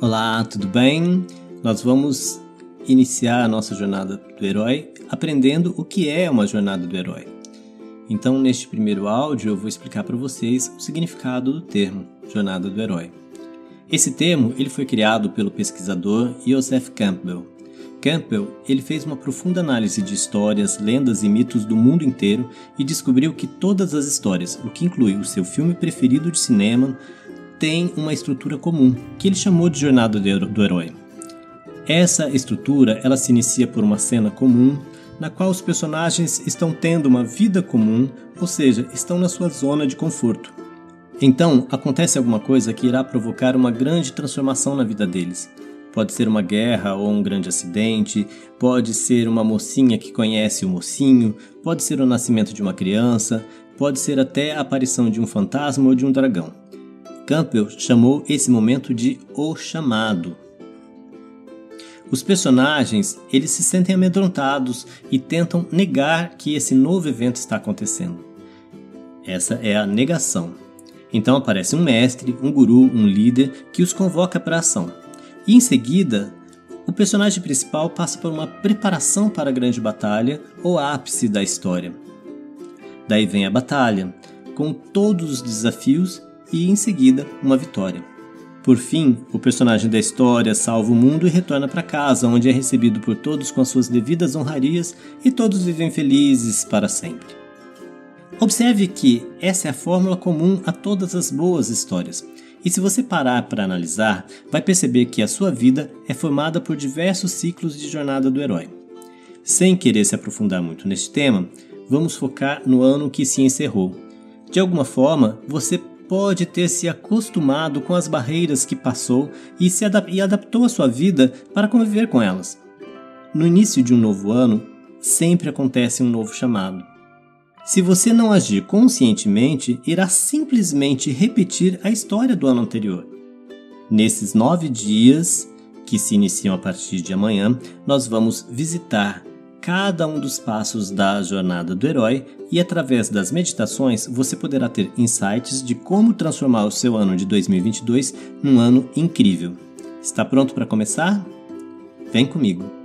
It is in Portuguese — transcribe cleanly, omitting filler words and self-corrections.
Olá, tudo bem? Nós vamos iniciar a nossa jornada do herói aprendendo o que é uma jornada do herói. Então, neste primeiro áudio, eu vou explicar para vocês o significado do termo jornada do herói. Esse termo ele foi criado pelo pesquisador Joseph Campbell. Campbell ele fez uma profunda análise de histórias, lendas e mitos do mundo inteiro e descobriu que todas as histórias, o que inclui o seu filme preferido de cinema, tem uma estrutura comum, que ele chamou de jornada do herói. Essa estrutura ela se inicia por uma cena comum, na qual os personagens estão tendo uma vida comum, ou seja, estão na sua zona de conforto. Então, acontece alguma coisa que irá provocar uma grande transformação na vida deles. Pode ser uma guerra ou um grande acidente, pode ser uma mocinha que conhece o mocinho, pode ser o nascimento de uma criança, pode ser até a aparição de um fantasma ou de um dragão. Campbell chamou esse momento de o chamado. Os personagens, eles se sentem amedrontados e tentam negar que esse novo evento está acontecendo. Essa é a negação. Então aparece um mestre, um guru, um líder que os convoca para a ação. E em seguida, o personagem principal passa por uma preparação para a grande batalha ou ápice da história. Daí vem a batalha, com todos os desafios e em seguida uma vitória. Por fim, o personagem da história salva o mundo e retorna para casa, onde é recebido por todos com as suas devidas honrarias e todos vivem felizes para sempre. Observe que essa é a fórmula comum a todas as boas histórias. E se você parar para analisar, vai perceber que a sua vida é formada por diversos ciclos de jornada do herói. Sem querer se aprofundar muito neste tema, vamos focar no ano que se encerrou. De alguma forma, você pode ter se acostumado com as barreiras que passou e adaptou a sua vida para conviver com elas. No início de um novo ano, sempre acontece um novo chamado. Se você não agir conscientemente, irá simplesmente repetir a história do ano anterior. Nesses 9 dias, que se iniciam a partir de amanhã, nós vamos visitar cada um dos passos da jornada do herói e através das meditações você poderá ter insights de como transformar o seu ano de 2022 num ano incrível. Está pronto para começar? Vem comigo!